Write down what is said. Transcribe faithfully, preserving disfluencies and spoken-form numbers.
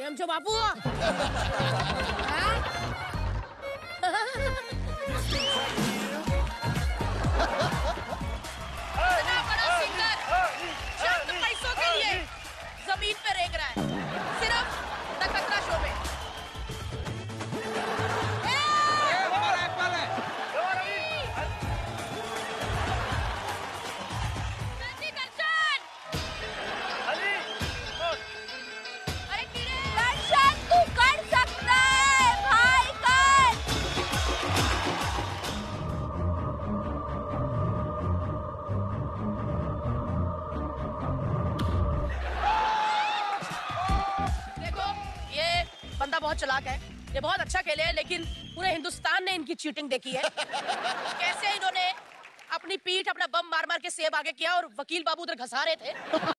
કેમ છો બાપુ? इतना बड़ा सिंगर चंद पैसों के लिए जमीन पे रेंग रहा है, सिर्फ नखत्रा शो में। बंदा बहुत चलाक है, ये बहुत अच्छा खेले है, लेकिन पूरे हिंदुस्तान ने इनकी चीटिंग देखी है। कैसे इन्होंने अपनी पीठ अपना बम मार मार के सेब आगे किया और वकील बाबू उधर घसा रहे थे।